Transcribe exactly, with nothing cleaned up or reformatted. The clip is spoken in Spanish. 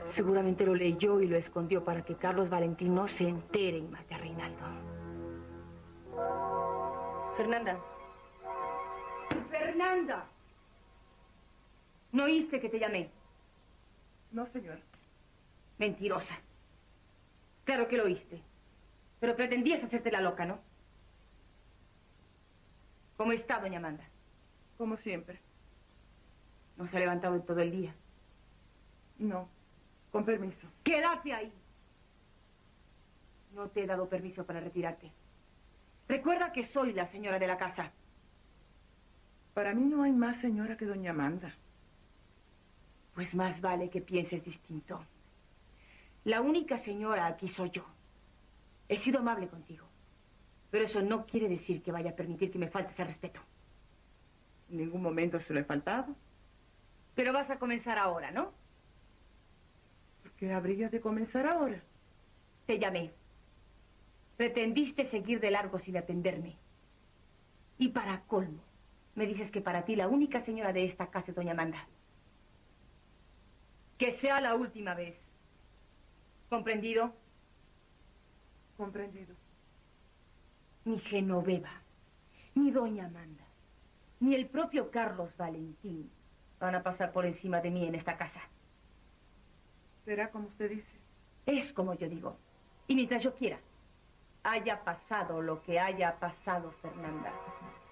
Seguramente lo leyó y lo escondió para que Carlos Valentín no se entere y mate a Reinaldo. Fernanda. Fernanda. ¿No oíste que te llamé? No, señora. Mentirosa. Claro que lo oíste. Pero pretendías hacerte la loca, ¿no? ¿Cómo está, doña Amanda? Como siempre. ¿No se ha levantado en todo el día? No. Con permiso. ¡Quédate ahí! No te he dado permiso para retirarte. Recuerda que soy la señora de la casa. Para mí no hay más señora que doña Amanda. Pues más vale que pienses distinto. La única señora aquí soy yo. He sido amable contigo. Pero eso no quiere decir que vaya a permitir que me faltes el respeto. En ningún momento se lo he faltado. Pero vas a comenzar ahora, ¿no? ¿Por qué habría de comenzar ahora? Te llamé. Pretendiste seguir de largo sin atenderme. Y para colmo, me dices que para ti la única señora de esta casa es doña Amanda. Que sea la última vez. ¿Comprendido? Comprendido. Ni Genoveva, ni doña Amanda, ni el propio Carlos Valentín van a pasar por encima de mí en esta casa. ¿Será como usted dice? Es como yo digo. Y mientras yo quiera, haya pasado lo que haya pasado, Fernanda,